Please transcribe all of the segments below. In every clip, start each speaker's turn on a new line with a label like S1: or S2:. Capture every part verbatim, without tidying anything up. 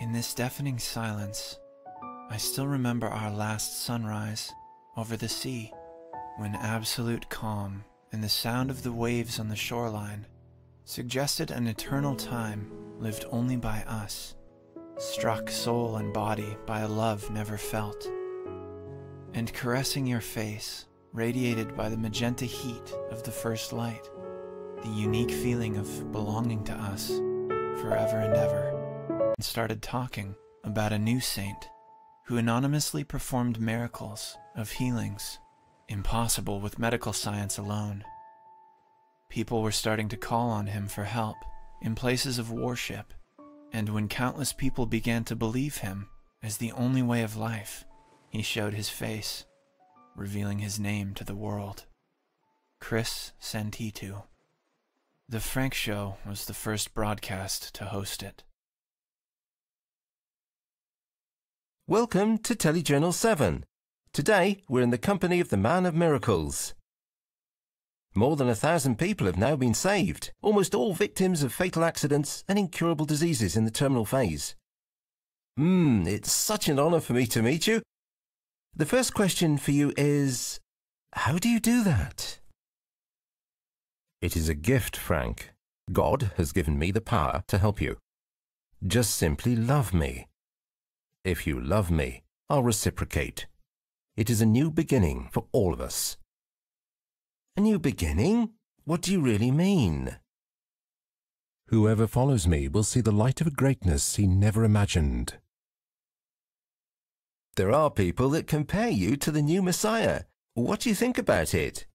S1: In this deafening silence, I still remember our last sunrise over the sea, when absolute calm and the sound of the waves on the shoreline suggested an eternal time lived only by us, struck soul and body by a love never felt, and caressing your face, radiated by the magenta heat of the first light, the unique feeling of belonging to us forever and ever, and started talking about a new saint who anonymously performed miracles of healings impossible with medical science alone. People were starting to call on him for help in places of worship, and when countless people began to believe him as the only way of life, he showed his face, revealing his name to the world. Chris Sentitu. The Frank Show was the first broadcast to host it.
S2: Welcome to Telejournal seven. Today, we're in the company of the Man of Miracles. More than a thousand people have now been saved, almost all victims of fatal accidents and incurable diseases in the terminal phase. Mmm, it's such an honor for me to meet you. The first question for you is, how do you do that? It is a gift, Frank. God has given me the power to help you. Just simply love me. If you love me, I'll reciprocate. It is a new beginning for all of us. A new beginning? What do you really mean?
S3: Whoever follows me will see the light of a greatness he never imagined.
S2: There are people that compare you to the new Messiah. What do you think about it?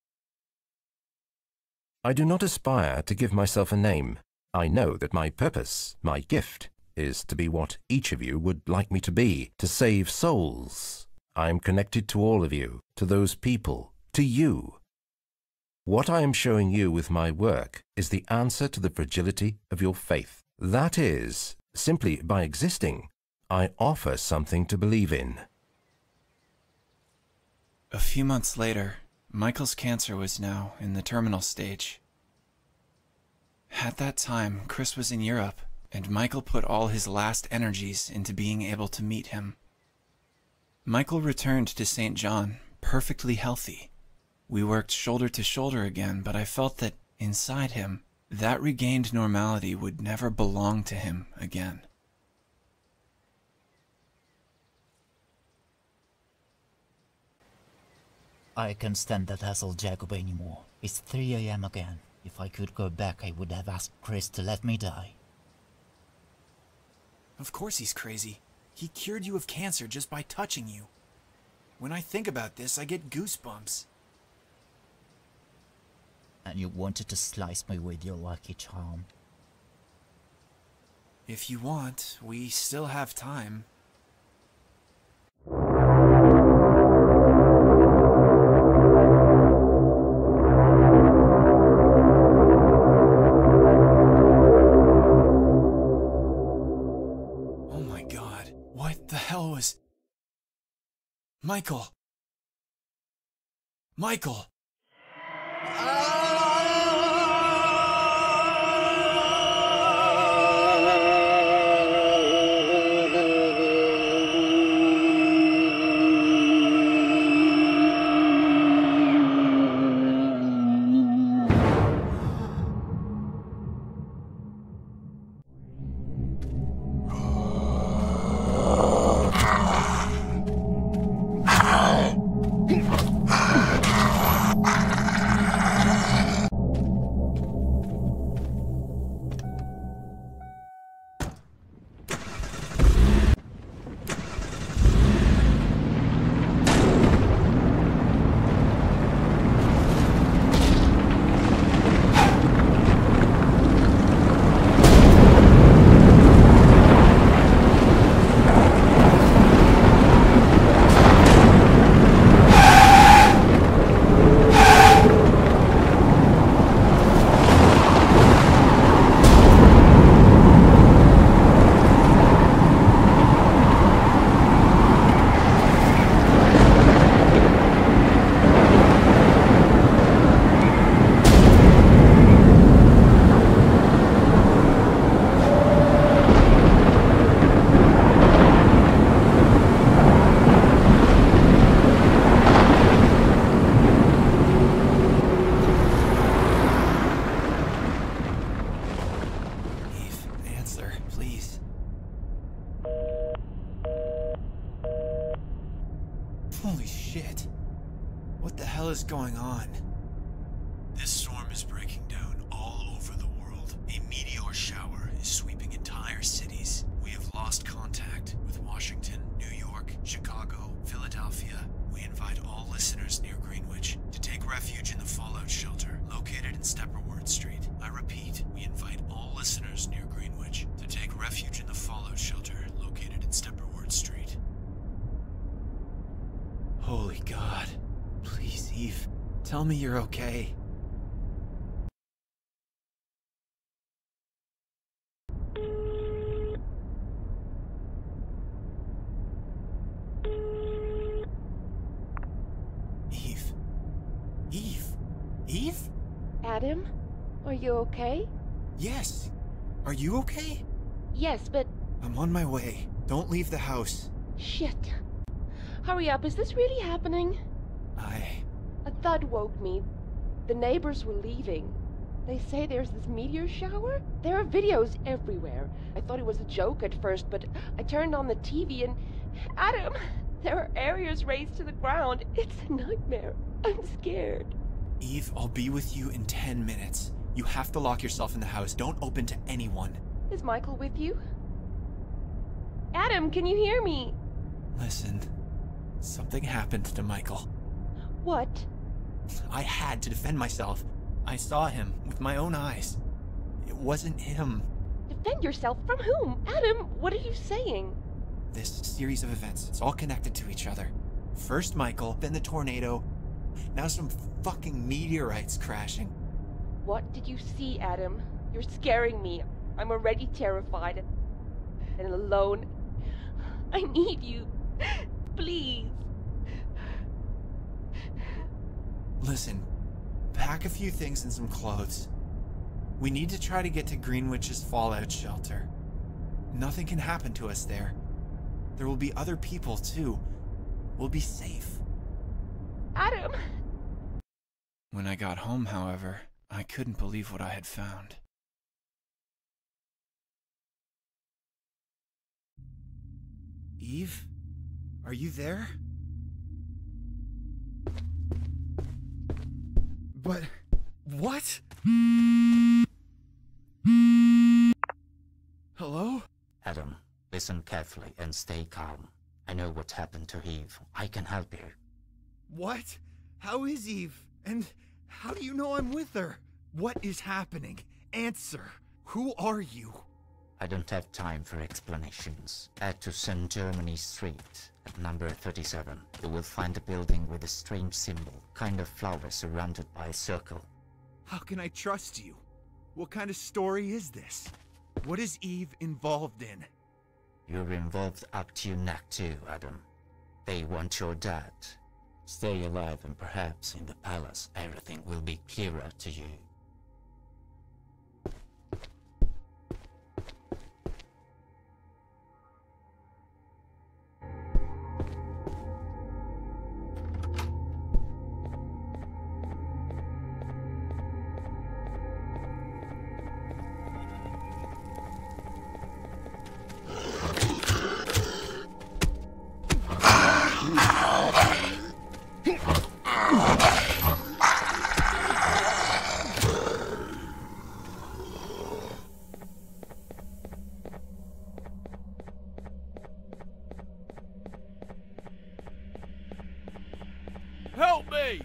S2: I do not aspire to give myself a name. I know that my purpose, my gift, is to be what each of you would like me to be, to save souls. I am connected to all of you, to those people, to you. What I am showing you with my work is the answer to the fragility of your faith. That is, simply by existing, I offer something to believe in.
S1: A few months later, Michael's cancer was now in the terminal stage. At that time, Chris was in Europe, and Michael put all his last energies into being able to meet him. Michael returned to Saint John, perfectly healthy. We worked shoulder to shoulder again, but I felt that, inside him, that regained normality would never belong to him again.
S4: I can't stand that hassle Jacob anymore. It's three A M again. If I could go back, I would have asked Chris to let me die.
S5: Of course he's crazy. He cured you of cancer just by touching you. When I think about this, I get goosebumps.
S4: And you wanted to slice me with your lucky charm.
S5: If you want, we still have time. Michael! Michael! Holy shit. What the hell is going on?
S1: This storm is breaking down all over the world. A meteor shower is sweeping entire cities. We have lost contact with Washington, New York, Chicago, Philadelphia. We invite all listeners near Greenwich to take refuge in the fallout shelter located in Stepperward Street. I repeat, we invite all listeners near Greenwich to take refuge in the fallout shelter located in Stepperward Street.
S5: Holy God. Please, Eve, tell me you're okay. Eve. Eve? Eve?
S6: Adam, are you okay?
S5: Yes. Are you okay?
S6: Yes, but...
S5: I'm on my way. Don't leave the house.
S6: Shit. Hurry up, is this really happening?
S5: I...
S6: A thud woke me. The neighbors were leaving. They say there's this meteor shower? There are videos everywhere. I thought it was a joke at first, but I turned on the T V and... Adam! There are areas razed to the ground. It's a nightmare. I'm scared.
S5: Eve, I'll be with you in ten minutes. You have to lock yourself in the house. Don't open to anyone.
S6: Is Michael with you? Adam, can you hear me?
S5: Listen, something happened to Michael.
S6: What?
S5: I had to defend myself. I saw him with my own eyes. It wasn't him.
S6: Defend yourself from whom? Adam, what are you saying?
S5: This series of events, it's all connected to each other. First Michael, then the tornado, now some fucking meteorites crashing.
S6: What did you see, Adam? You're scaring me. I'm already terrified and alone. I need you. Please.
S5: Listen, pack a few things and some clothes. We need to try to get to Greenwich's fallout shelter. Nothing can happen to us there. There will be other people, too. We'll be safe.
S6: Adam!
S1: When I got home, however, I couldn't believe what I had found.
S5: Eve? Are you there? But... what? Hello?
S4: Adam, listen carefully and stay calm. I know what happened to Eve. I can help you.
S5: What? How is Eve? And how do you know I'm with her? What is happening? Answer. Who are you?
S4: I don't have time for explanations. Head to Saint Germany Street at number thirty-seven. You will find a building with a strange symbol, kind of flower surrounded by a circle.
S5: How can I trust you? What kind of story is this? What is Eve involved in?
S4: You're involved up to your neck too, Adam. They want your dad. Stay alive and perhaps in the palace everything will be clearer to you.
S5: Help me!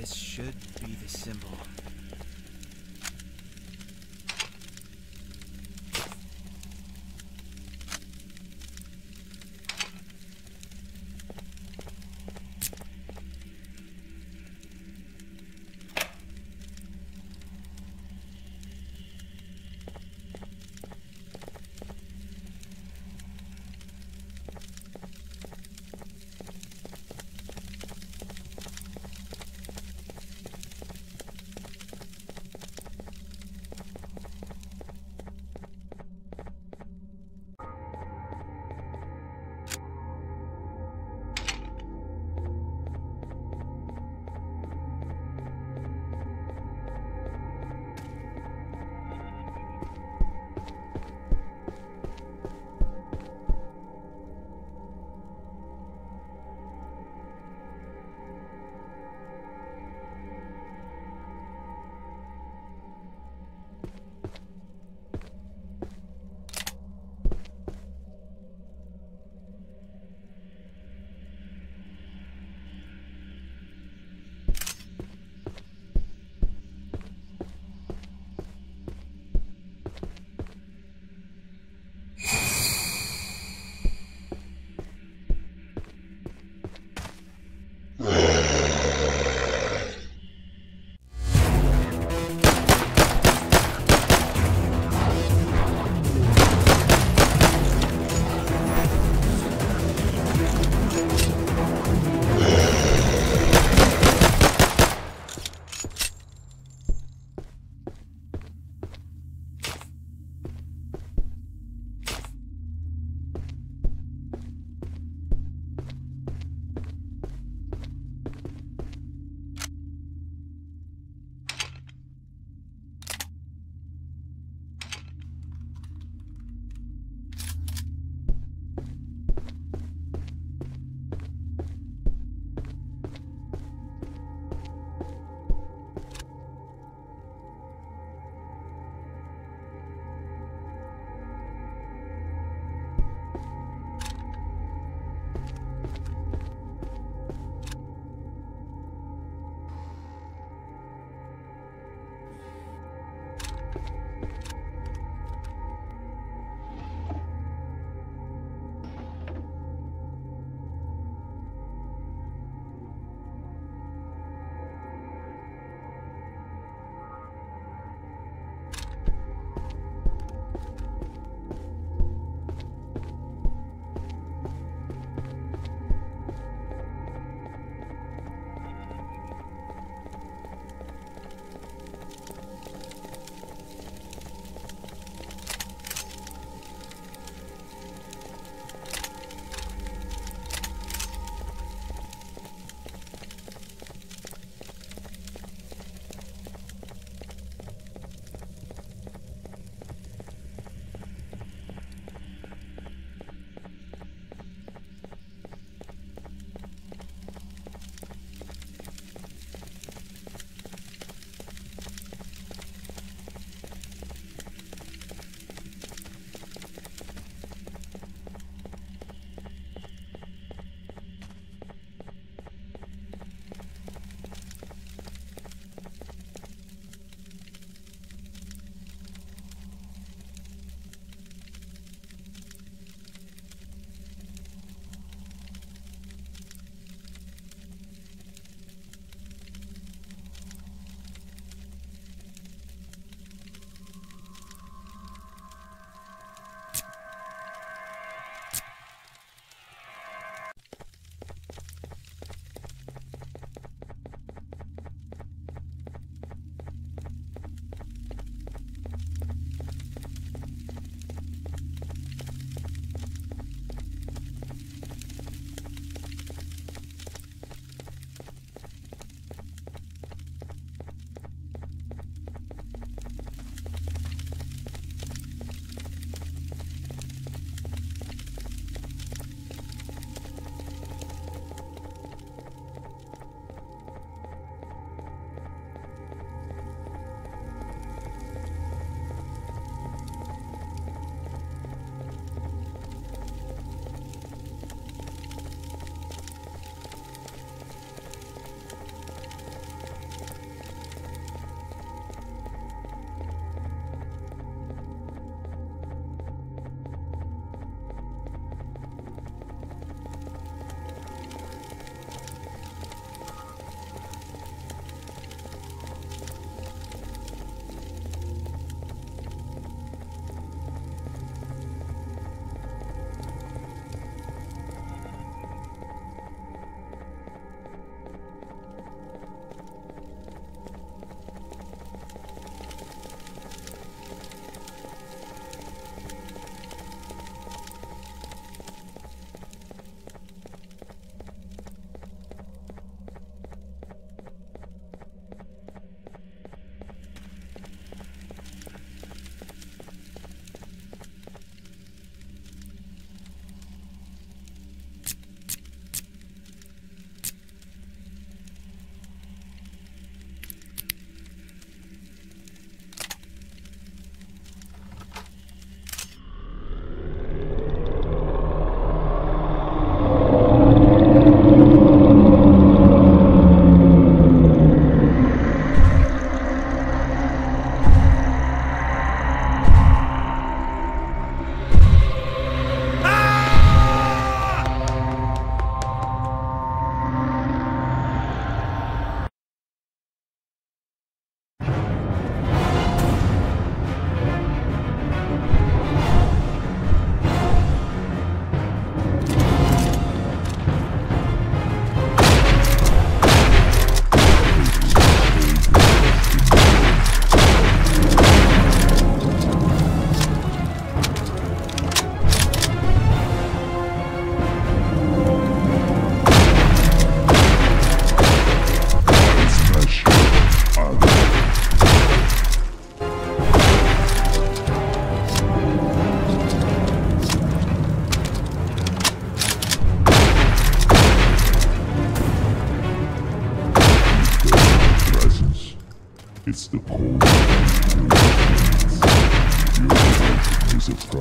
S1: This should be the symbol.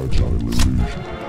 S7: fragile illusion.